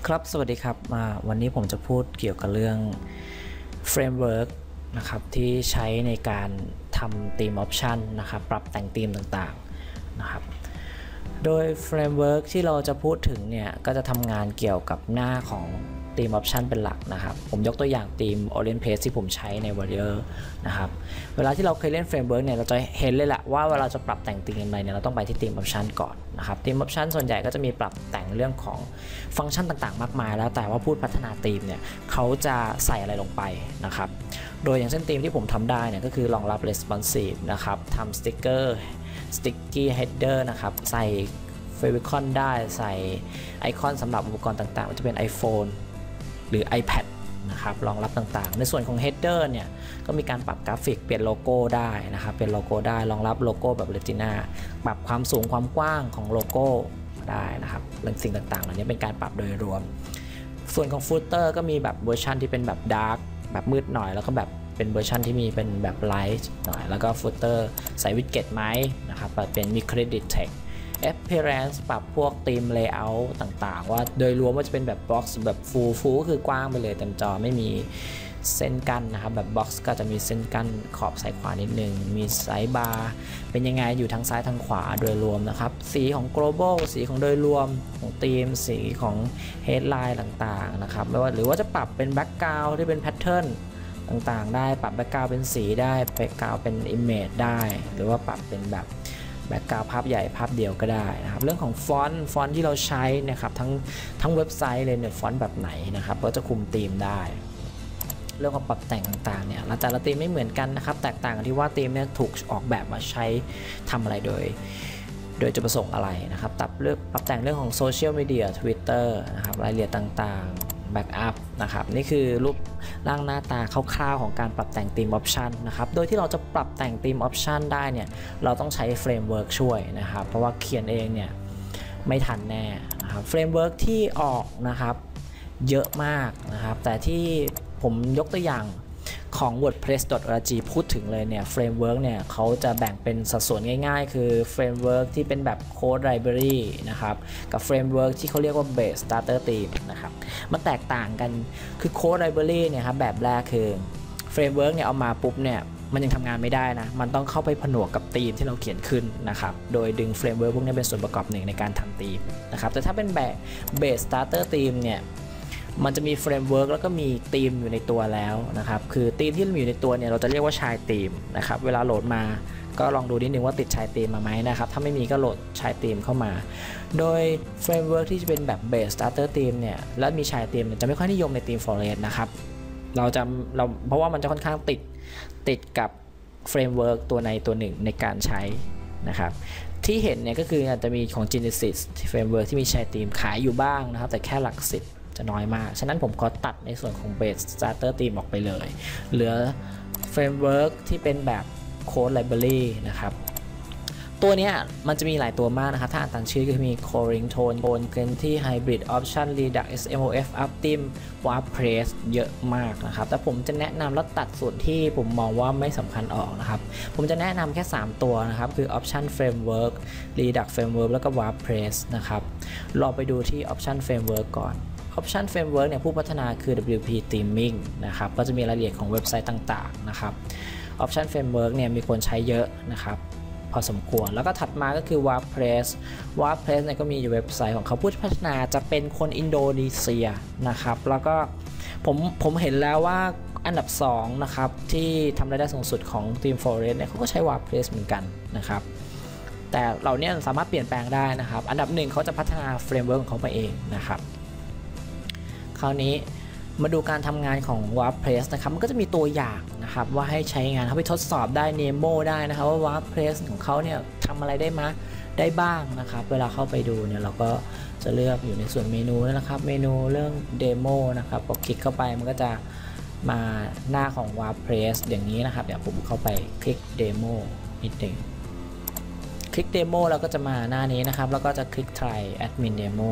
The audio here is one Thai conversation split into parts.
ครับสวัสดีครับวันนี้ผมจะพูดเกี่ยวกับเรื่องเฟรมเวิร์กนะครับที่ใช้ในการทำธีมออปชันนะครับปรับแต่งธีมต่างๆนะครับโดยเฟรมเวิร์กที่เราจะพูดถึงเนี่ยก็จะทำงานเกี่ยวกับหน้าของธีมออปชันเป็นหลักนะครับผมยกตัวอย่างธีม Orient Page ที่ผมใช้ใน Warrior นะครับเวลาที่เราเคยเล่นเฟรมเวิร์กเนี่ยเราจะเห็นเลยแหละว่าเวลาจะปรับแต่งธีมอะไรเนี่ยเราต้องไปที่ธีมออปชันก่อนนะครับธีมออปชันส่วนใหญ่ก็จะมีปรับแต่งเรื่องของฟังก์ชันต่างๆมากมายแล้วแต่ว่าผู้พัฒนาธีมเนี่ยเขาจะใส่อะไรลงไปนะครับโดยอย่างเช่นธีมที่ผมทำได้เนี่ยก็คือรองรับ responsive นะครับทำสติ๊กเกอร์sticky header นะครับใส่favicon ได้ใส่ไอคอนสำหรับอุปกรณ์ต่างๆมันจะเป็น iPhone หรือ iPad นะครับรองรับต่างๆในส่วนของ header เนี่ยก็มีการปรับกราฟิกเปลี่ยนโลโก้ได้นะครับเป็นโลโก้ได้รองรับโลโก้แบบ Retina ปรับความสูงความกว้างของโลโก้ได้นะครับเรื่องสิ่งต่างๆเหล่านี้เป็นการปรับโดยรวมส่วนของ footer ก็มีแบบเวอร์ชันที่เป็นแบบ dark แบบมืดหน่อยแล้วก็แบบเป็นเวอร์ชันที่มีเป็นแบบ light หน่อยแล้วก็ footer ใส่วิดเก็ตไหมนะครับเป็นมี credit text appearance ปรับพวกธีม layout ต่างๆว่าโดยรวมว่าจะเป็นแบบ box แบบ full ก็คือกว้างไปเลยเต็มจอไม่มีเส้นกั้นนะครับแบบ box ก็จะมีเส้นกั้นขอบซ้ายขวานิดนึงมีไซด์บาร์เป็นยังไงอยู่ทางซ้ายทางขวาโดยรวมนะครับสีของ global สีของโดยรวมของธีมสีของ headline ต่างๆนะครับไม่ว่าหรือว่าจะปรับเป็น background ที่เป็น pattern ต่างๆได้ปรับ background เป็นสีได้ background เป็น image ได้หรือว่าปรับเป็นแบบแบ็กกราวด์ภาพใหญ่ภาพเดียวก็ได้นะครับเรื่องของฟอนต์ที่เราใช้นะครับทั้งเว็บไซต์เลยเนี่ยฟอนต์แบบไหนนะครับก็จะคุมธีมได้เรื่องของปรับแต่งต่างๆเนี่ยแต่ละธีมไม่เหมือนกันนะครับแตกต่างกันที่ว่าธีมเนี่ยถูกออกแบบมาใช้ทำอะไรโดยจุดประสงค์อะไรนะครับปรับแต่งเรื่องของโซเชียลมีเดีย Twitter นะครับรายละเอียดต่างๆแบ็กอัพนะครับนี่คือรูปร่างหน้าตาคร่าวๆของการปรับแต่งธีมออปชันนะครับโดยที่เราจะปรับแต่งธีมออปชันได้เนี่ยเราต้องใช้เฟรมเวิร์กช่วยนะครับเพราะว่าเขียนเองเนี่ยไม่ทันแน่นะครับเฟรมเวิร์กที่ออกนะครับเยอะมากนะครับแต่ที่ผมยกตัวอย่างของ wordpress.org พูดถึงเลยเนี่ยเฟรมเวิร์กเนี่ยเขาจะแบ่งเป็นสัดส่วนง่ายๆคือเฟรมเวิร์กที่เป็นแบบ Code Library นะครับกับเฟรมเวิร์กที่เขาเรียกว่า Base Starter Theme นะครับมันแตกต่างกันคือ Code Library เนี่ยครับแบบแรกคือเฟรมเวิร์กเนี่ยเอามาปุ๊บเนี่ยมันยังทำงานไม่ได้นะมันต้องเข้าไปผนวกกับธีมที่เราเขียนขึ้นนะครับโดยดึงเฟรมเวิร์กพวกนี้เป็นส่วนประกอบหนึ่งในการทำธีมนะครับแต่ถ้าเป็นแบบ Base Starter Theme เนี่ยมันจะมีเฟรมเวิร์กแล้วก็มีธีมอยู่ในตัวแล้วนะครับคือธีมที่มีอยู่ในตัวเนี่ยเราจะเรียกว่าชายธีมนะครับเวลาโหลดมาก็ลองดูนิดนึงว่าติดชายธีมมาไหมนะครับถ้าไม่มีก็โหลดชายธีมเข้ามาโดยเฟรมเวิร์กที่จะเป็นแบบ Base Starter Theme เนี่ยแล้วมีชายธีมจะไม่ค่อยนิยมในธีม Forest นะครับเพราะว่ามันจะค่อนข้างติดกับเฟรมเวิร์กตัวในตัวหนึ่งในการใช้นะครับที่เห็นเนี่ยก็คืออาจจะมีของ Genesis เฟรมเวิร์กที่มีชายธีมขายอยู่บ้างนะครับแต่แค่หลักสิบจะน้อยมากฉะนั้นผมขอตัดในส่วนของ Base Starter Theme ออกไปเลยเหลือเฟรมเวิร์กที่เป็นแบบ Code Library นะครับตัวนี้มันจะมีหลายตัวมากนะครับถ้าอ่านตามชื่อก็มี Coring Tone Gently Hybrid Option Redux SMOF Optim WordPress เยอะมากนะครับแต่ผมจะแนะนำแล้วตัดส่วนที่ผมมองว่าไม่สำคัญออกนะครับผมจะแนะนำแค่3ตัวนะครับคือ Option Framework Redux Framework แล้วก็ WordPress นะครับลองไปดูที่ Option Framework ก่อน Option Framework เนี่ยผู้พัฒนาคือ WP Theming นะครับก็จะมีรายละเอียดของเว็บไซต์ต่างๆนะครับ Option Framework เนี่ยมีคนใช้เยอะนะครับพอสมควรแล้วก็ถัดมาก็คือ WordPress เนี่ยก็มีเว็บไซต์ของเขาผู้พัฒนาจะเป็นคนอินโดนีเซียนะครับแล้วก็ผมเห็นแล้วว่าอันดับ2นะครับที่ทำรายได้สูงสุดของทีม Forest เนี่ยเขาก็ใช้ WordPress เหมือนกันนะครับแต่เหล่านี้สามารถเปลี่ยนแปลงได้นะครับอันดับ1เขาจะพัฒนาเฟรมเวิร์กของเขาไปเองนะครับคราวนี้มาดูการทำงานของ WordPress นะครับมันก็จะมีตัวอย่างนะครับว่าให้ใช้งานเขาไปทดสอบได้ Nemo ได้นะครับว่า WordPress ของเขาเนี่ยทำอะไรได้บ้างนะครับเวลาเข้าไปดูเนี่ยเราก็จะเลือกอยู่ในส่วนเมนูนะครับเมนูเรื่อง Demo นะครับพอคลิกเข้าไปมันก็จะมาหน้าของ WordPress อย่างนี้นะครับเดี๋ยวผมเข้าไปคลิก Demo นิดหนึ่งคลิก Demo แล้วก็จะมาหน้านี้นะครับแล้วก็จะคลิก Try Admin Demo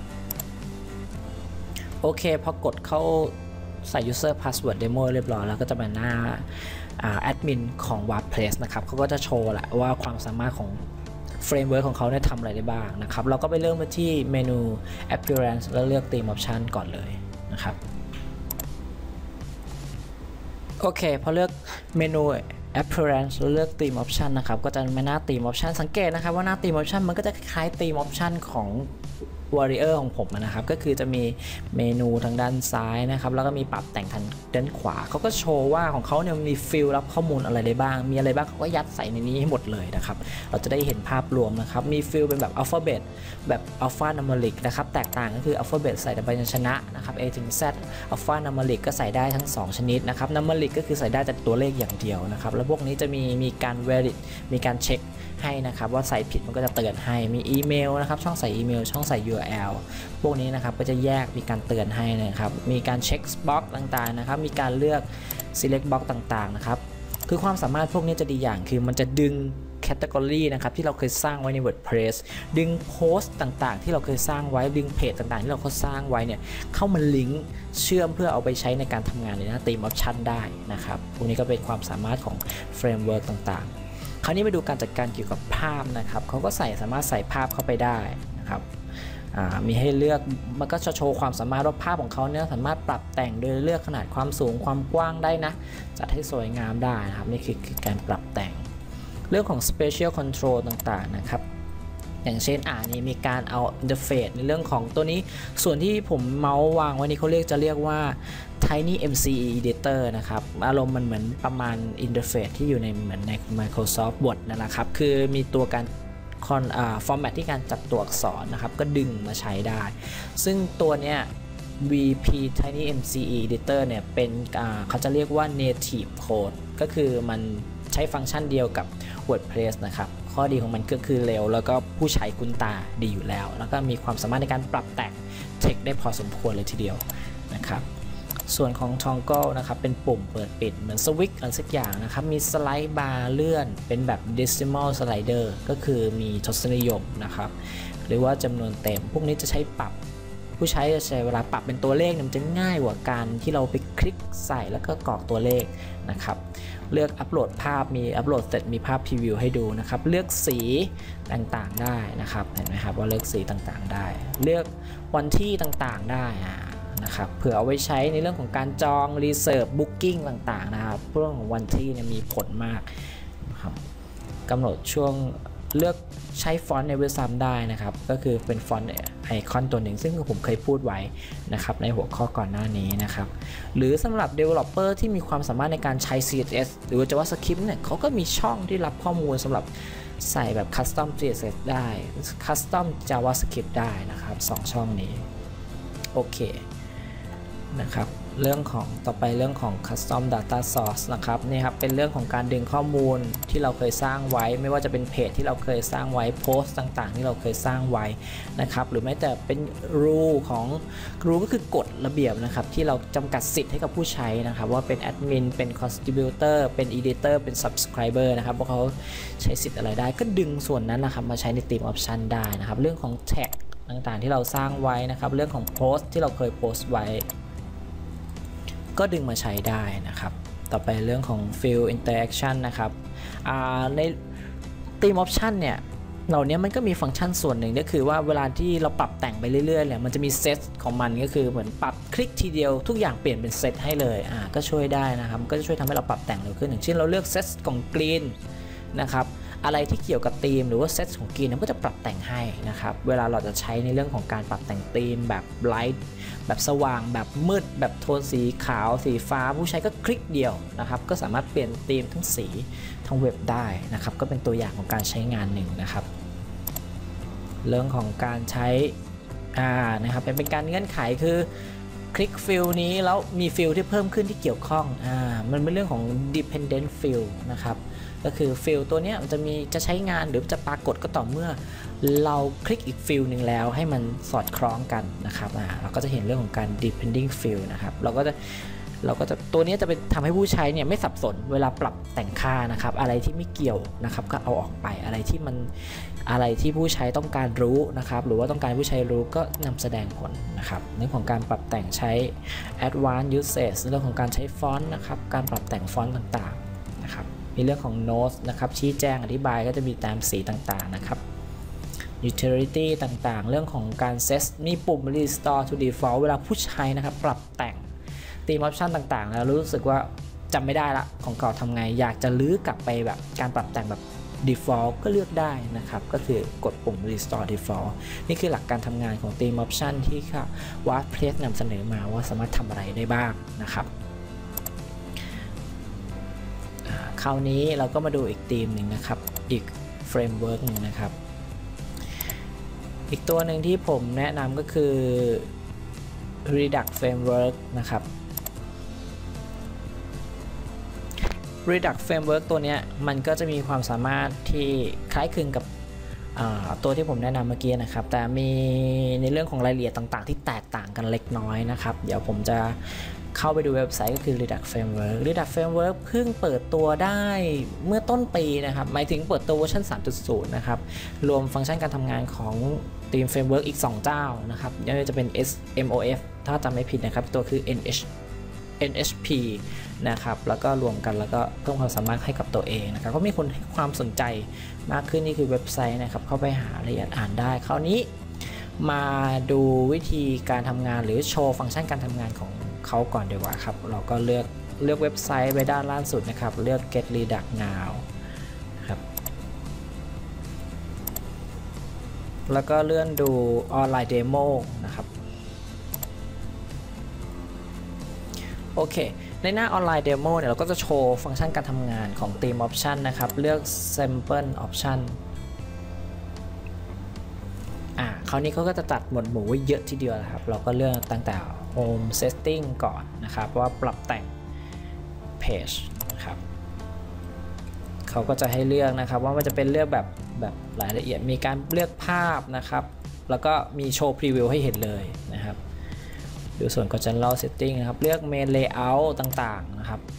โอเคพอกดเข้าใส่ user password demo เรียบร้อยแล้วก็จะมาหน้าแอดมินของ WordPress นะครับเขาก็จะโชว์แหละว่าความสามารถของเฟรมเวิร์กของเขาเนี่ยทำอะไรได้บ้างนะครับเราก็ไปเริ่มที่เมนู appearance แล้วเลือก theme option ก่อนเลยนะครับโอเคพอเลือกเมนู appearance แล้วเลือก theme option นะครับก็จะมาหน้า theme option สังเกตนะครับว่าหน้า theme option มันก็จะคล้าย theme option ของ Warrior ของผมนะครับก็คือจะมีเมนูทางด้านซ้ายนะครับแล้วก็มีปรับแต่งทางด้านขวาเขาก็โชว์ว่าของเขาเนี่ยมีฟิลรับข้อมูลอะไรได้บ้างมีอะไรบ้างเขาก็ยัดใส่ในนี้ให้หมดเลยนะครับเราจะได้เห็นภาพรวมนะครับมีฟิลเป็นแบบอัลฟาเบตแบบอัลฟานัมเบริกนะครับแตกต่างก็คืออัลฟาเบตใส่แต่พยัญชนะนะครับ A ถึง Z อัลฟานัมเบริกก็ใส่ได้ทั้ง2ชนิดนะครับนัมเบริกก็คือใส่ได้แต่ตัวเลขอย่างเดียวนะครับแล้วพวกนี้จะมีการ verify มีการเช็คให้นะครับว่าใส่ผิดมันก็จะเตือนให้มีอีเมลนะครับช่องใส่อีเมลช่องใส่ URL พวกนี้นะครับก็จะแยกมีการเตือนให้นะครับมีการเช็คบ็อกต่างๆนะครับมีการเลือก select box ต่างๆนะครับคือความสามารถพวกนี้จะดีอย่างคือมันจะดึงแคตตากรีนะครับที่เราเคยสร้างไว้ใน WordPress ดึงโพสต์ต่างๆที่เราเคยสร้างไว้ดึงเพจต่างๆที่เราเคยสร้างไว้เนี่ยเข้ามาลิงก์เชื่อมเพื่อเอาไปใช้ในการทำงานในหน้า Theme Option ได้นะครับพวกนี้ก็เป็นความสามารถของเฟรมเวิร์กต่างๆคราวนี้ไปดูการจัดการเกี่ยวกับภาพนะครับเขาก็สามารถใส่ภาพเข้าไปได้นะครับมีให้เลือกมันก็จะโชว์ความสามารถว่าภาพของเขาเนี่ยสามารถปรับแต่งโดยเลือกขนาดความสูงความกว้างได้นะจัดให้สวยงามได้นะครับนี่คือการปรับแต่งเรื่องของ Special Control ต่างๆนะครับอย่างเช่นนี่มีการเอา Interface ในเรื่องของตัวนี้ส่วนที่ผมเมาส์วางไว้นี่เขาจะเรียกว่า Tiny MCE Editor นะครับอารมณ์มันเหมือนประมาณ Interface ที่อยู่ในเหมือนใน Microsoft Word นั่นแหละครับคือมีตัวการฟอร์แมตที่การจัดตัวอักษรนะครับก็ดึงมาใช้ได้ซึ่งตัวเนี้ย VP Tiny MCE Editor เนี่ยเป็นเขาจะเรียกว่า Native Code ก็คือมันใช้ฟังก์ชันเดียวกับ WordPress นะครับข้อดีของมันก็คือเร็วแล้วก็ผู้ใช้คุ้นตาดีอยู่แล้วแล้วก็มีความสามารถในการปรับแต่งเทคได้พอสมควรเลยทีเดียวนะครับส่วนของ Toggle นะครับเป็นปุ่มเปิดปิดเหมือนสวิตช์อะไรสักอย่างนะครับมีสไลด์บาร์เลื่อนเป็นแบบ decimal slider ก็คือมีทศนิยมนะครับหรือว่าจำนวนเต็มพวกนี้จะใช้ปรับผู้ใช้จะใช้เวลาปรับเป็นตัวเลขมันจะง่ายกว่าการที่เราไปคลิกใส่แล้วก็กรอกตัวเลขนะครับเลือกอัปโหลดภาพมีอัปโหลดเสร็จมีภาพพรีวิวให้ดูนะครับเลือกสีต่างๆได้นะครับเห็นไหมครับว่าเลือกสีต่างๆได้เลือกวันที่ต่างๆได้นะครับเผื่อเอาไว้ใช้ในเรื่องของการจองรีเซิร์ฟบุ๊กิ้งต่างๆนะครับเรื่องของวันที่เนี่ยมีผลมากนะครับกำหนดช่วงเลือกใช้ฟอนต์ในเว็บไซต์ได้นะครับก็คือเป็นฟอนต์ไอคอนตัวหนึ่งซึ่งผมเคยพูดไว้นะครับในหัวข้อก่อนหน้านี้นะครับหรือสำหรับ Developer ที่มีความสามารถในการใช้ CSS หรือ JavaScript เนี่ยเขาก็มีช่องที่รับข้อมูลสำหรับใส่แบบ Custom CSS ได้ Custom JavaScript ได้นะครับ2ช่องนี้โอเคนะครับเรื่องของต่อไปเรื่องของ Custom Data Source นะครับนี่ครับเป็นเรื่องของการดึงข้อมูลที่เราเคยสร้างไว้ไม่ว่าจะเป็นเพจที่เราเคยสร้างไว้โพสต์ต่างๆที่เราเคยสร้างไว้นะครับหรือแม้แต่เป็น rule ของ rule ก็คือกฎระเบียบนะครับที่เราจำกัดสิทธิ์ให้กับผู้ใช้นะครับว่าเป็นแอดมินเป็น contributor เป็น editor เป็น subscriber นะครับว่าเขาใช้สิทธิ์อะไรได้ก็ดึงส่วนนั้นนะครับมาใช้ใน theme option ได้นะครับเรื่องของ tag ต่างๆที่เราสร้างไว้นะครับเรื่องของโพสต์ที่เราเคยโพสต์ไว้ก็ดึงมาใช้ได้นะครับต่อไปเรื่องของ Field Interaction นะครับใน Theme Option เนี่ยเหล่านี้มันก็มีฟังก์ชันส่วนหนึ่งก็คือว่าเวลาที่เราปรับแต่งไปเรื่อยๆเนี่ยมันจะมีเซตของมันก็คือเหมือนปรับคลิกทีเดียวทุกอย่างเปลี่ยนเป็นเซตให้เลยก็ช่วยได้นะครับก็จะช่วยทำให้เราปรับแต่งเร็วขึ้นอย่างเช่นเราเลือกเซตของกรีนนะครับอะไรที่เกี่ยวกับธีมหรือว่าเซตของกรีนก็จะปรับแต่งให้นะครับเวลาเราจะใช้ในเรื่องของการปรับแต่งธีมแบบไลท์แบบสว่างแบบมืดแบบโทนสีขาวสีฟ้าผู้ใช้ก็คลิกเดียวนะครับก็สามารถเปลี่ยนธีมทั้งสีทั้งเว็บได้นะครับก็เป็นตัวอย่างของการใช้งานหนึ่งนะครับเรื่องของการใช้นะครับเป็นการเงื่อนไขคือคลิกฟิลนี้แล้วมีฟิลที่เพิ่มขึ้นที่เกี่ยวข้องมันเป็นเรื่องของ dependent field นะครับก็คือฟิลตัวนี้มันจะใช้งานหรือจะปรากฏก็ต่อเมื่อเราคลิกอีกฟิลหนึ่งแล้วให้มันสอดคล้องกันนะครับเราก็จะเห็นเรื่องของการ depending field นะครับเราก็จะตัวนี้จะเป็นทำให้ผู้ใช้เนี่ยไม่สับสนเวลาปรับแต่งค่านะครับอะไรที่ไม่เกี่ยวนะครับก็เอาออกไปอะไรที่ผู้ใช้ต้องการรู้นะครับหรือว่าต้องการผู้ใช้รู้ก็นำแสดงผลนะครับเรื่องของการปรับแต่งใช้ advanced usage เรื่องของการใช้ฟอนต์นะครับการปรับแต่งฟอนต์ต่างๆนะครับมีเรื่องของ notes นะครับชี้แจงอธิบายก็จะมีตามสีต่างๆนะครับ utility ต่างๆเรื่องของการ set มีปุ่ม restore to default เวลาผู้ใช้นะครับปรับแต่งธีมออปชันต่างๆแล้วรู้สึกว่าจำไม่ได้ละของเก่าทำไงอยากจะลื้อกลับไปแบบการปรับแต่งแบบ default ก็เลือกได้นะครับก็คือกดปุ่ม restore default นี่คือหลักการทำงานของธีมออปชันที่WordPress นำเสนอมาว่าสามารถทำอะไรได้บ้างนะครับคราวนี้เราก็มาดูอีกธีมหนึ่งนะครับอีกเฟรมเวิร์กหนึ่งนะครับอีกตัวหนึ่งที่ผมแนะนำก็คือ Redux Framework นะครับ Redux Framework ตัวนี้มันก็จะมีความสามารถที่คล้ายคลึงกับตัวที่ผมแนะนำเมื่อกี้นะครับแต่มีในเรื่องของรายละเอียดต่างๆที่แตกต่างกันเล็กน้อยนะครับเดี๋ยวผมจะเข้าไปดูเว็บไซต์ก็คือ Redux Framework Redux Framework เพิ่งเปิดตัวได้เมื่อต้นปีนะครับหมายถึงเปิดตัวเวอร์ชัน 3.0 นะครับรวมฟังก์ชันการทำงานของทีม Framework อีก 2 เจ้านะครับยังจะเป็น SMOF ถ้าจำไม่ผิดนะครับตัวคือ NHP นะครับแล้วก็รวมกันแล้วก็เพิ่มความสามารถให้กับตัวเองนะครับก็มีคนให้ความสนใจมากขึ้นนี่คือเว็บไซต์นะครับเข้าไปหารายละเอียดอ่านได้คราวนี้มาดูวิธีการทำงานหรือโชว์ฟังก์ชันการทำงานของเขาก่อนดีกว่าครับเราก็เลือกเว็บไซต์ไปด้านล่างสุดนะครับเลือก Get Redux Now ครับแล้วก็เลื่อนดูออนไลน์เดโมนะครับโอเคในหน้าออนไลน์เดโมเนี่ยเราก็จะโชว์ฟังก์ชันการทำงานของ Theme Option นะครับเลือก Sample Option คราวนี้เขาก็จะตัดหมวดหมู่ไว้เยอะทีเดียวนะครับเราก็เลือกตั้งแต่ Home Setting ก่อนนะครับว่าปรับแต่ง Page นะครับเขาก็จะให้เลือกนะครับว่ามันจะเป็นเลือกแบบรายละเอียดมีการเลือกภาพนะครับแล้วก็มีโชว์พรีวิวให้เห็นเลยนะครับดูส่วนของ General Setting นะครับเลือก Main Layout ต่างๆนะครับ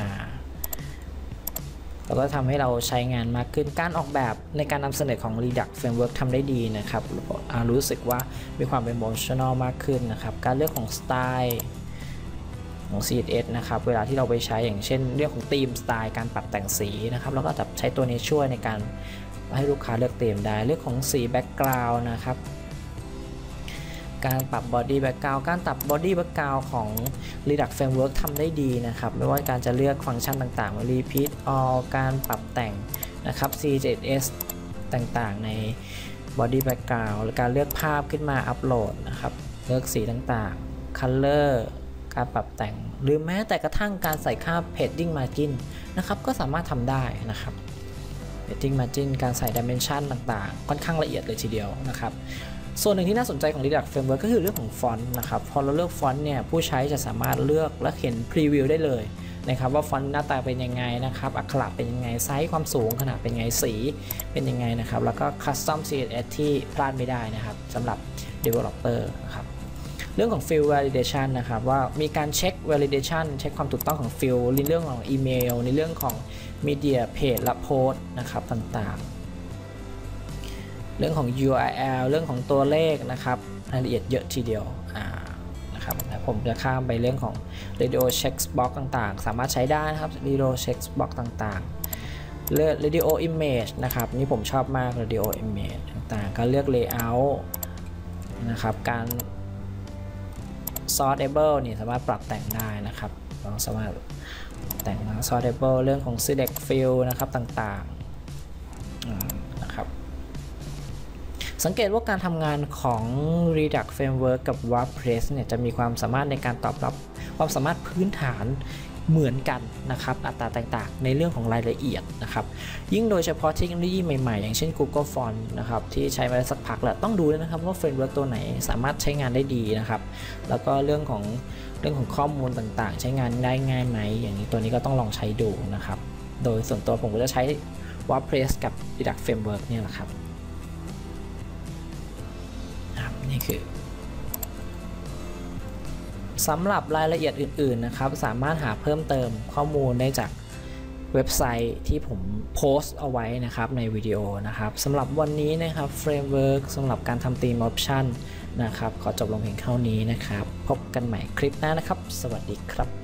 แล้วก็ทำให้เราใช้งานมากขึ้นการออกแบบในการนำเสนอของ Redux Framework ทำได้ดีนะครับรู้สึกว่ามีความเป็น emotional มากขึ้นนะครับการเลือกของสไตล์ของ CSS นะครับเวลาที่เราไปใช้อย่างเช่นเรื่องของธีมสไตล์การปรับแต่งสีนะครับเราก็จะใช้ตัวนี้ช่วยในการให้ลูกค้าเลือกธีมได้เรื่องของสี Background นะครับการปรับ Body Background การปรับ Body Background ของ Redux Framework ทำได้ดีนะครับไม่ว่าการจะเลือกฟังก์ชันต่างๆ Repeat All การปรับแต่งนะครับ CSS ต่างๆใน Body Background หรือการเลือกภาพขึ้นมาอัปโหลดนะครับเลือกสีต่างๆ Color การปรับแต่งหรือแม้แต่กระทั่งการใส่ค่า Padding Margin นะครับก็สามารถทำได้นะครับ Padding Margin การใส่ Dimension ต่างๆค่อนข้างละเอียดเลยทีเดียวนะครับส่วนหนึ่งที่น่าสนใจของ Redux Framework ก็คือเรื่องของฟอนต์นะครับพอเราเลือกฟอนต์เนี่ยผู้ใช้จะสามารถเลือกและเห็นพรีวิวได้เลยนะครับว่าฟอนต์หน้าตาเป็นยังไงนะครับอักขระเป็นยังไงไซส์ความสูงขนาดเป็นยังไงสีเป็นยังไงนะครับแล้วก็ Custom CSS ที่พลาดไม่ได้นะครับสำหรับ Developer นะครับเรื่องของ Field Validation นะครับว่ามีการเช็ค Validation เช็คความถูกต้องของ Field ในเรื่องของอีเมลในเรื่องของ Media Page และ Post นะครับต่างๆเรื่องของ URL เรื่องของตัวเลขนะครับรายละเอียดเยอะทีเดียวนะครับผมจะข้ามไปเรื่องของ Radio Checkbox ต่างๆสามารถใช้ได้นะครับ Radio Checkbox ต่างๆเลือก Radio Image นะครับนี่ผมชอบมาก Radio Image ต่างๆการเลือก Layout นะครับการ Sortable นี่สามารถปรับแต่งได้นะครับเราสามารถแต่ง Sortable เรื่องของ Select Field นะครับต่างๆนะครับสังเกตว่าการทำงานของ Redux Framework กับ WordPress เนี่ยจะมีความสามารถในการตอบรับความสามารถพื้นฐานเหมือนกันนะครับอัตราต่างๆในเรื่องของรายละเอียดนะครับยิ่งโดยเฉพาะเทคโนโลยีใหม่ๆอย่างเช่น Google Font นะครับที่ใช้มาได้สักพักแล้วต้องดูด้วยนะครับว่า Framework ตัวไหนสามารถใช้งานได้ดีนะครับแล้วก็เรื่องของข้อมูลต่างๆใช้งานได้ง่ายไหมอย่างนี้ตัวนี้ก็ต้องลองใช้ดูนะครับโดยส่วนตัวผมก็จะใช้ WordPress กับ Redux Framework เนี่ยแหละครับนี่คือสำหรับรายละเอียดอื่นๆนะครับสามารถหาเพิ่มเติมข้อมูลได้จากเว็บไซต์ที่ผมโพสต์เอาไว้นะครับในวิดีโอนะครับสำหรับวันนี้นะครับเฟรมเวิร์กสำหรับการทำธีมออปชั่นนะครับขอจบลงเพียงเท่านี้นะครับพบกันใหม่คลิปหน้านะครับสวัสดีครับ